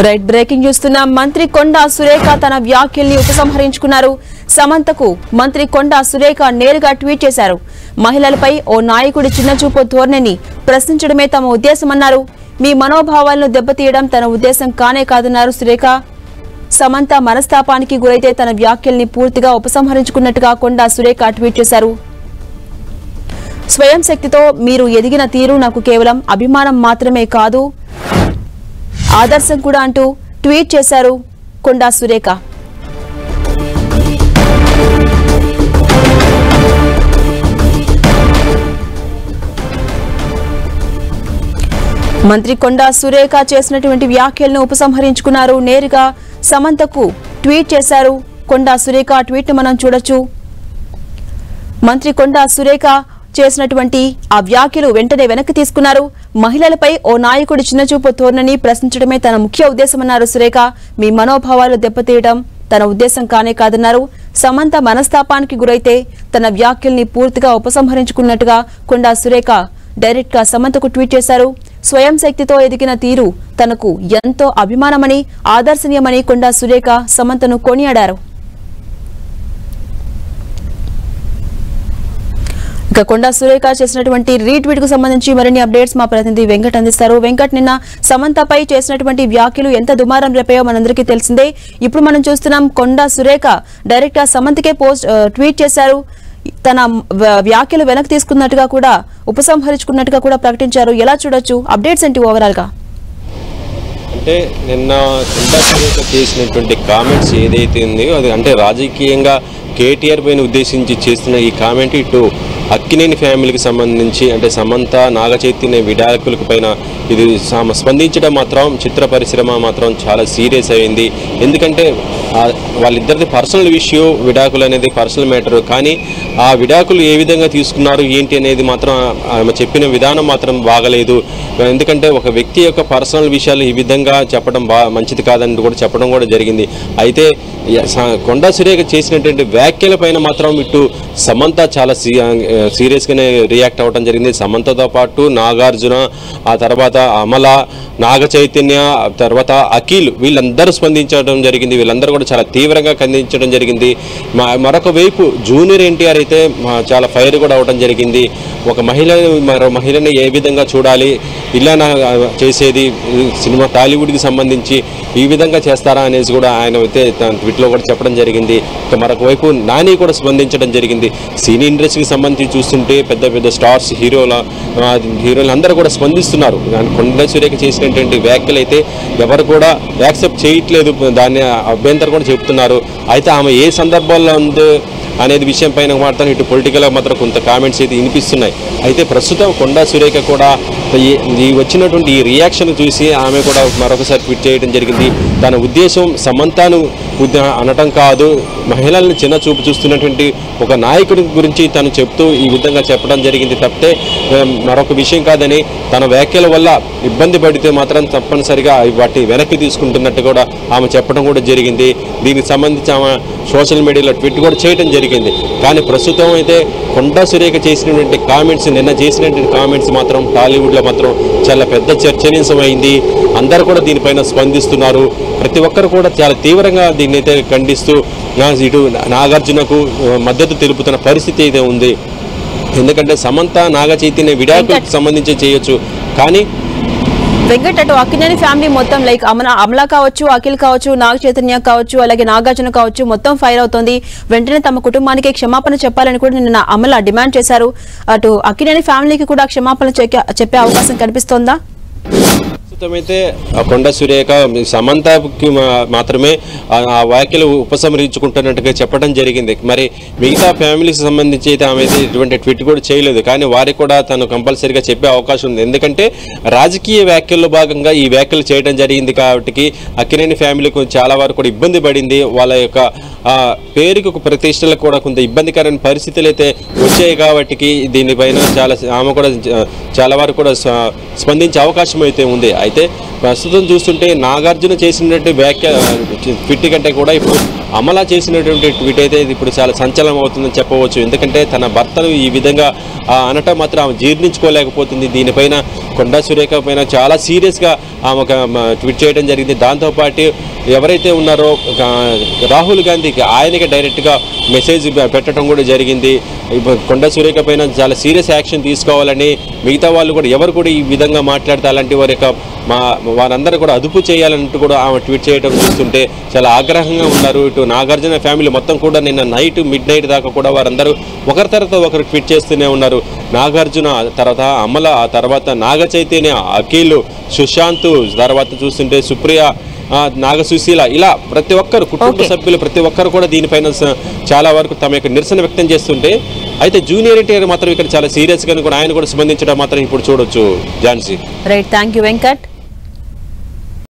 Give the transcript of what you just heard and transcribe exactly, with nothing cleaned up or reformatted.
Right breaking చూస్తున్న మంత్రి కొండా సురేఖ తన వ్యాఖ్యల్ని ఉపసంహరించుకున్నారు. సమంతకు మంత్రి కొండా సురేఖ నేరుగా ట్వీట్ చేశారు. మహిళలపై ఓ నాయకుడి చిన్నచూపు ధోరణిని ప్రశ్నించడమే తమ ఉద్దేశమన్నారు. మీ మనోభావాలను దెబ్బతీయడం తన ఉద్దేశం కానే కాదన్నారు సురేఖ. సమంత మనస్తాపానికి గురైతే తన వ్యాఖ్యల్ని పూర్తిగా ఉపసంహరించుకున్నట్టుగా కొండా సురేఖ ట్వీట్ చేశారు. స్వయం శక్తితో మీరు ఎదిగిన తీరు నాకు కేవలం అభిమానం మాత్రమే కాదు, ఆదర్శం కూడా అంటూ ట్వీట్ చేశారు కొండా సురేఖ. మంత్రి కొండా సురేఖ చేసినటువంటి వ్యాఖ్యలను ఉపసంహరించుకున్నారు. నేరుగా సమంతకు ట్వీట్ చేశారు కొండా సురేఖ. ట్వీట్ ను మనం చూడొచ్చు. మంత్రి కొండా సురేఖ చేసినటువంటి ఆ వ్యాఖ్యలు వెంటనే వెనక్కి తీసుకున్నారు. మహిళలపై ఓ నాయకుడి చిన్నచూపు ధోరణిని ప్రశ్నించడమే తన ముఖ్య ఉద్దేశమన్నారు సురేఖ. మీ మనోభావాలు దెబ్బతీయడం తన ఉద్దేశం కానే కాదన్నారు. సమంత మనస్తాపానికి గురైతే తన వ్యాఖ్యల్ని పూర్తిగా ఉపసంహరించుకున్నట్టుగా కొండా సురేఖ డైరెక్ట్ గా సమంతకు ట్వీట్ చేశారు. స్వయం శక్తితో ఎదిగిన తీరు తనకు ఎంతో అభిమానమని, ఆదర్శనీయమని కొండా సురేఖ సమంతను కొనియాడారు. ఇక కొండా సురేఖ చేసినటువంటి రీట్వీట్ కు సంబంధించి మరిన్ని అప్డేట్స్ మా ప్రతినిధి వెంకట్ అందిస్తారు. వెంకట్, నిన్న సమంతపై చేసినటువంటి వ్యాఖ్యలు ఎంత దుమారం రేపాయో మనందరికీ తెలిసిందే. ఇప్పుడు మనం చూస్తున్నాం కొండా సురేఖ డైరెక్ట్ గా సమంతకే పోస్ట్ ట్వీట్ చేశారు. తన వ్యాఖ్యలు వెనక్కి తీసుకున్నట్టుగా కూడా ఉపసంహరించుకున్నట్టుగా కూడా ప్రకటించారు. ఎలా చూడొచ్చు? అప్డేట్స్ ఏంటి ఓవరాల్ గా? అంటే నిన్న కొండా సురేఖ చేసినటువంటి కామెంట్స్ ఏదైతే ఉందో అది అంటే రాజకీయంగా కేటీఆర్ పైన ఉద్దేశించి చేస్తున్న ఈ కామెంట్ ఇటు అక్కినేని ఫ్యామిలీకి సంబంధించి అంటే సమంత నాగ చైతన్య విడాకులకు పైన ఇది స్పందించడం మాత్రం చిత్ర పరిశ్రమ మాత్రం చాలా సీరియస్ అయింది. ఎందుకంటే వాళ్ళిద్దరిది పర్సనల్ విషయం, విడాకులు అనేది పర్సనల్ మ్యాటర్. కానీ ఆ విడాకులు ఏ విధంగా తీసుకున్నారు ఏంటి అనేది మాత్రం ఆమె చెప్పిన విధానం మాత్రం బాగలేదు. ఎందుకంటే ఒక వ్యక్తి యొక్క పర్సనల్ విషయాలు ఈ విధంగా చెప్పడం బా మంచిది కాదని కూడా చెప్పడం కూడా జరిగింది. అయితే కొండా సురేఖ చేసినటువంటి వ్యాఖ్యల పైన మాత్రం ఇటు సమంత చాలా సీరియస్గానే రియాక్ట్ అవ్వడం జరిగింది. సమంతతో పాటు నాగార్జున, ఆ తర్వాత అమల, నాగ చైతన్య, తర్వాత అఖిల్ వీళ్ళందరూ స్పందించడం జరిగింది. వీళ్ళందరూ కూడా చాలా తీవ్రంగా ఖండించడం జరిగింది. మరొక వైపు జూనియర్ ఎన్టీఆర్ అయితే చాలా ఫైర్ కూడా అవడం జరిగింది. ఒక మహిళ మరో మహిళని ఏ విధంగా చూడాలి, ఇలా చేసేది సినిమా టాలీవుడ్కి సంబంధించి ఈ విధంగా చేస్తారా అనేసి కూడా ఆయన అయితే తన ట్విట్లో కూడా చెప్పడం జరిగింది. మరొక వైపు నాని కూడా స్పందించడం జరిగింది. సినీ ఇండస్ట్రీకి సంబంధించి చూస్తుంటే పెద్ద పెద్ద స్టార్స్, హీరోల హీరోలు అందరూ కూడా స్పందిస్తున్నారు. కొండా సురేఖ చేసినటువంటి వ్యాఖ్యలు అయితే ఎవరు కూడా యాక్సెప్ట్ చేయట్లేదు, దాన్ని అభ్యంతరం కూడా చెబుతున్నారు. అయితే ఆమె ఏ సందర్భాల్లో ఉంది అనేది విషయం పైన మాత్రం ఇటు పొలిటికల్గా మాత్రం కొంత కామెంట్స్ అయితే వినిపిస్తున్నాయి. అయితే ప్రస్తుతం కొండా సురేఖ కూడా ఈ వచ్చినటువంటి ఈ రియాక్షన్ చూసి ఆమె కూడా మరొకసారి ట్వీట్ చేయడం జరిగింది. తన ఉద్దేశం సమంతను అనటం కాదు, మహిళలను చిన్న చూపు చూస్తున్నటువంటి ఒక నాయకుడి గురించి తను చెప్తూ ఈ విధంగా చెప్పడం జరిగింది తప్పితే మరొక విషయం కాదని, తన వ్యాఖ్యల వల్ల ఇబ్బంది పడితే మాత్రం తప్పనిసరిగా వాటిని వెనక్కి తీసుకుంటున్నట్టు కూడా ఆమె చెప్పడం కూడా జరిగింది. దీనికి సంబంధించి ఆమె సోషల్ మీడియాలో ట్వీట్ కూడా చేయడం జరిగింది. కానీ ప్రస్తుతం అయితే కొండా సురేఖ చేసినటువంటి కామెంట్స్, నిన్న చేసినటువంటి కామెంట్స్ మాత్రం టాలీవుడ్లో మాత్రం చాలా పెద్ద చర్చనీయాంశమైంది. అందరూ కూడా దీనిపైన స్పందిస్తున్నారు. ప్రతి ఒక్కరు కూడా చాలా తీవ్రంగా దీన్ని అయితే ఖండిస్తూ ఇటు నాగార్జునకు మద్దతు తెలుపుతున్న పరిస్థితి అయితే ఉంది. ఎందుకంటే సమంత నాగ చైతన్య విడాకులకు సంబంధించి చేయొచ్చు, కానీ వెంకట్ అటు అక్కినేని ఫ్యామిలీ మొత్తం లైక్ అమల అమలా కావచ్చు, అఖిల్ కావచ్చు, నాగ చైతన్య కావచ్చు, అలాగే నాగార్జున కావచ్చు మొత్తం ఫైర్ అవుతోంది. వెంటనే తమ కుటుంబానికి క్షమాపణ చెప్పాలని కూడా నిన్న అమల డిమాండ్ చేశారు. అటు అక్కినేని ఫ్యామిలీకి కూడా క్షమాపణ చెప్పే అవకాశం కనిపిస్తోందా? ప్రస్తుతమైతే కొండా సురేఖ సమంతకి మాత్రమే ఆ వ్యాఖ్యలు ఉపసంహరించుకుంటున్నట్టుగా చెప్పడం జరిగింది. మరి మిగతా ఫ్యామిలీకి సంబంధించి అయితే ఆమె అయితే ఇటువంటి ట్వీట్ కూడా చేయలేదు. కానీ వారికి కూడా తను కంపల్సరీగా చెప్పే అవకాశం ఉంది. ఎందుకంటే రాజకీయ వ్యాఖ్యల్లో భాగంగా ఈ వ్యాఖ్యలు చేయడం జరిగింది కాబట్టి అక్కినేని ఫ్యామిలీకి చాలా వరకు కూడా ఇబ్బంది పడింది. వాళ్ళ యొక్క పేరుకి ఒక ప్రతిష్టలకు కూడా కొంత ఇబ్బందికరమైన పరిస్థితులు అయితే వచ్చాయి కాబట్టి దీనిపైన చాలా ఆమె కూడా చాలా వరకు కూడా స్పందించే అవకాశం అయితే ఉంది. అయితే ప్రస్తుతం చూస్తుంటే నాగార్జున చేసినటువంటి వ్యాఖ్య ట్వీట్ కంటే కూడా ఇప్పుడు అమల చేసినటువంటి ట్వీట్ అయితే ఇది ఇప్పుడు చాలా సంచలనం అవుతుందని చెప్పవచ్చు. ఎందుకంటే తన భర్తను ఈ విధంగా అనటం మాత్రం ఆమె జీర్ణించుకోలేకపోతుంది. దీనిపైన కొండా సురేఖ పైన చాలా సీరియస్గా ఆమె ఒక ట్వీట్ చేయడం జరిగింది. దాంతోపాటు ఎవరైతే ఉన్నారో రాహుల్ గాంధీకి ఆయనకి డైరెక్ట్గా మెసేజ్ పెట్టడం కూడా జరిగింది. కొండా సురేఖ పైన చాలా సీరియస్ యాక్షన్ తీసుకోవాలని, మిగతా వాళ్ళు కూడా ఎవరు కూడా ఈ విధంగా మాట్లాడితే అలాంటి వారి యొక్క మా వారందరూ కూడా అదుపు చేయాలంటూ కూడా ఆమె ట్వీట్ చేయడం చూస్తుంటే చాలా ఆగ్రహంగా ఉన్నారు. ఇటు నాగార్జున ఫ్యామిలీ మొత్తం కూడా నిన్న నైట్ మిడ్ నైట్ దాకా కూడా వారందరూ ఒకరి తర్వాత ఒకరు ట్వీట్ చేస్తూనే ఉన్నారు. నాగార్జున, తర్వాత అమల, ఆ తర్వాత నాగ చైతన్య, అఖిల్, సుశాంత్, తర్వాత చూస్తుంటే సుప్రియ, నాగ సుశీల, ఇలా ప్రతి ఒక్కరు కుటుంబ సభ్యులు ప్రతి ఒక్కరు కూడా దీనిపైన చాలా వరకు తమ యొక్క నిరసన వ్యక్తం చేస్తుంటే, అయితే జూనియర్ ఎన్టీఆర్ మాత్రం ఇక్కడ చాలా సీరియస్గా కూడా ఆయన కూడా స్పందించడం మాత్రం ఇప్పుడు చూడొచ్చు. Jhansi. Right, thank you Venkat.